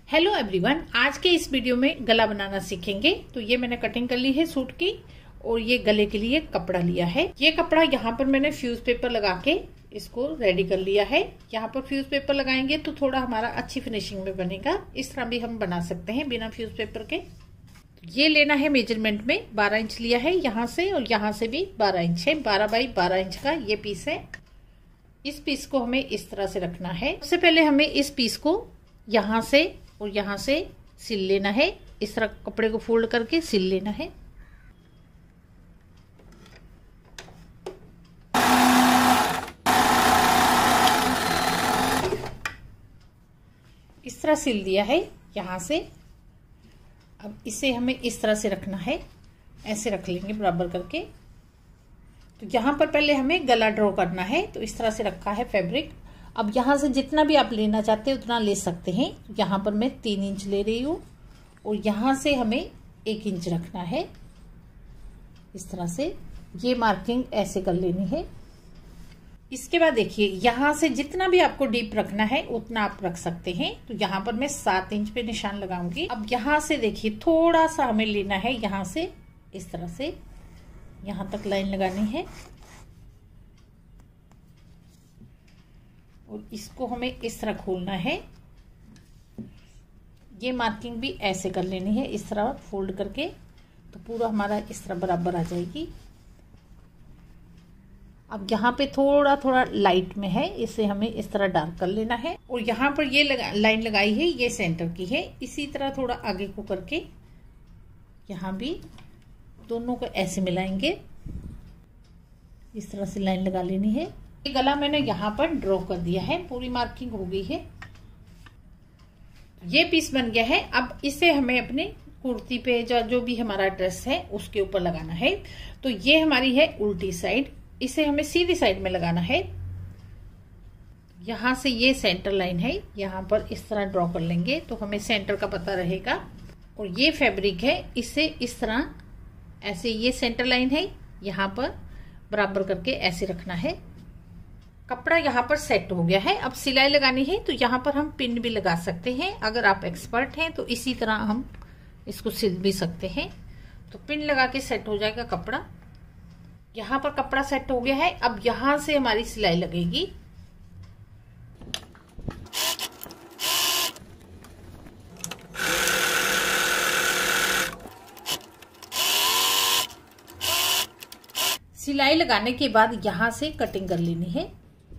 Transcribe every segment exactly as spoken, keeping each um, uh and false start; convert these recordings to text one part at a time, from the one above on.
Hello everyone, आज के इस वीडियो में गला बनाना सीखेंगे। तो ये मैंने कटिंग कर ली है सूट की और ये गले के लिए कपड़ा लिया है। ये कपड़ा यहाँ पर मैंने फ्यूज पेपर लगा के इसको रेडी कर लिया है। यहाँ पर फ्यूज पेपर लगाएंगे तो थोड़ा हमारा अच्छी फिनिशिंग में बनेगा। इस तरह भी हम बना सकते हैं बिना फ्यूज पेपर के। ये लेना है मेजरमेंट में बारह इंच लिया है यहाँ से और यहाँ से भी बारह इंच है। बारह बाई बारह इंच का ये पीस है। इस पीस को हमें इस तरह से रखना है। सबसे पहले हमें इस पीस को यहाँ से और यहाँ से सिल लेना है। इस तरह कपड़े को फोल्ड करके सिल लेना है। इस तरह सिल दिया है यहाँ से। अब इसे हमें इस तरह से रखना है, ऐसे रख लेंगे बराबर करके। तो यहाँ पर पहले हमें गला ड्रॉ करना है। तो इस तरह से रखा है फैब्रिक। अब यहाँ से जितना भी आप लेना चाहते हैं उतना ले सकते हैं। यहाँ पर मैं तीन इंच ले रही हूँ और यहाँ से हमें एक इंच रखना है। इस तरह से ये मार्किंग ऐसे कर लेनी है। इसके बाद देखिए यहाँ से जितना भी आपको डीप रखना है उतना आप रख सकते हैं। तो यहाँ पर मैं सात इंच पे निशान लगाऊंगी। अब यहाँ से देखिए थोड़ा सा हमें लेना है, यहाँ से इस तरह से यहाँ तक लाइन लगानी है और इसको हमें इस तरह खोलना है। ये मार्किंग भी ऐसे कर लेनी है, इस तरह फोल्ड करके। तो पूरा हमारा इस तरह बराबर आ जाएगी। अब यहाँ पे थोड़ा थोड़ा लाइट में है, इसे हमें इस तरह डार्क कर लेना है। और यहाँ पर ये लगा, लाइन लगाई है, ये सेंटर की है। इसी तरह थोड़ा आगे को करके यहाँ भी दोनों को ऐसे मिलाएंगे। इस तरह से लाइन लगा लेनी है। ये गला मैंने यहाँ पर ड्रॉ कर दिया है, पूरी मार्किंग हो गई है। ये पीस बन गया है। अब इसे हमें अपने कुर्ती पे जो जो भी हमारा ड्रेस है उसके ऊपर लगाना है। तो ये हमारी है उल्टी साइड, इसे हमें सीधी साइड में लगाना है। यहाँ से ये सेंटर लाइन है, यहाँ पर इस तरह ड्रॉ कर लेंगे तो हमें सेंटर का पता रहेगा। और ये फैब्रिक है, इसे इस तरह ऐसे ये सेंटर लाइन है, यहाँ पर बराबर करके ऐसे रखना है। कपड़ा यहाँ पर सेट हो गया है। अब सिलाई लगानी है तो यहाँ पर हम पिन भी लगा सकते हैं। अगर आप एक्सपर्ट हैं तो इसी तरह हम इसको सिल भी सकते हैं। तो पिन लगा के सेट हो जाएगा कपड़ा। यहाँ पर कपड़ा सेट हो गया है। अब यहाँ से हमारी सिलाई लगेगी। सिलाई लगाने के बाद यहाँ से कटिंग कर लेनी है।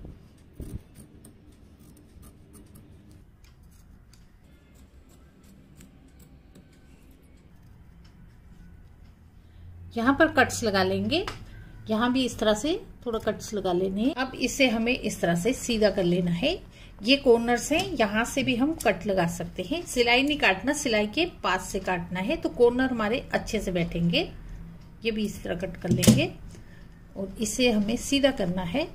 यहाँ पर कट्स लगा लेंगे। यहाँ भी इस तरह से थोड़ा कट्स लगा लेने हैं। अब इसे हमें इस तरह से सीधा कर लेना है। ये कॉर्नर्स हैं, यहाँ से भी हम कट लगा सकते हैं। सिलाई नहीं काटना, सिलाई के पास से काटना है तो कॉर्नर हमारे अच्छे से बैठेंगे। ये भी इस तरह कट कर लेंगे और इसे हमें सीधा करना है।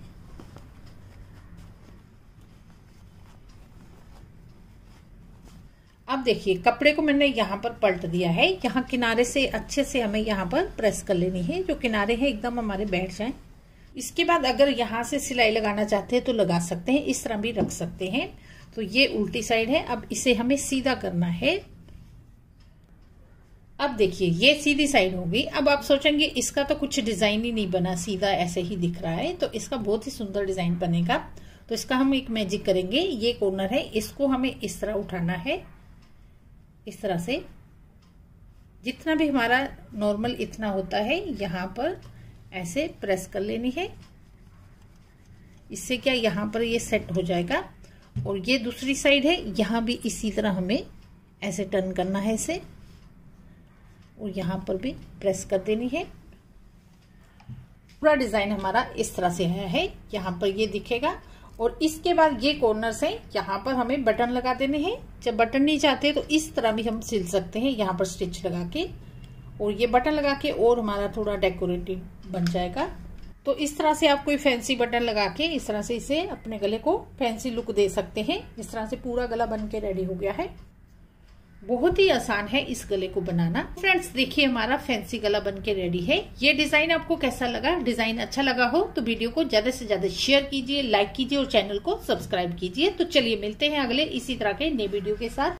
अब देखिए कपड़े को मैंने यहाँ पर पलट दिया है। यहाँ किनारे से अच्छे से हमें यहाँ पर प्रेस कर लेनी है, जो किनारे हैं एकदम हमारे बैठ जाएं। इसके बाद अगर यहाँ से सिलाई लगाना चाहते हैं तो लगा सकते हैं, इस तरह भी रख सकते हैं। तो ये उल्टी साइड है। अब इसे हमें सीधा करना है। अब देखिए ये सीधी साइड होगी। अब आप सोचेंगे इसका तो कुछ डिजाइन ही नहीं बना, सीधा ऐसे ही दिख रहा है। तो इसका बहुत ही सुंदर डिजाइन बनेगा। तो इसका हम एक मैजिक करेंगे। ये कॉर्नर है, इसको हमें इस तरह उठाना है। इस तरह से जितना भी हमारा नॉर्मल इतना होता है यहाँ पर ऐसे प्रेस कर लेनी है। इससे क्या यहाँ पर ये सेट हो जाएगा। और ये दूसरी साइड है, यहाँ भी इसी तरह हमें ऐसे टर्न करना है इसे और यहाँ पर भी प्रेस कर देनी है। पूरा डिजाइन हमारा इस तरह से आया है, यहाँ पर ये दिखेगा। और इसके बाद ये कॉर्नर्स हैं, यहाँ पर हमें बटन लगा देने हैं। जब बटन नहीं चाहते तो इस तरह भी हम सिल सकते हैं, यहाँ पर स्टिच लगा के। और ये बटन लगा के और हमारा थोड़ा डेकोरेटिव बन जाएगा। तो इस तरह से आप कोई फैंसी बटन लगा के इस तरह से इसे अपने गले को फैंसी लुक दे सकते हैं। इस तरह से पूरा गला बन के रेडी हो गया है। बहुत ही आसान है इस गले को बनाना। फ्रेंड्स देखिए हमारा फैंसी गला बनके रेडी है। ये डिजाइन आपको कैसा लगा? डिजाइन अच्छा लगा हो तो वीडियो को ज्यादा से ज्यादा शेयर कीजिए, लाइक कीजिए और चैनल को सब्सक्राइब कीजिए। तो चलिए मिलते हैं अगले इसी तरह के नए वीडियो के साथ।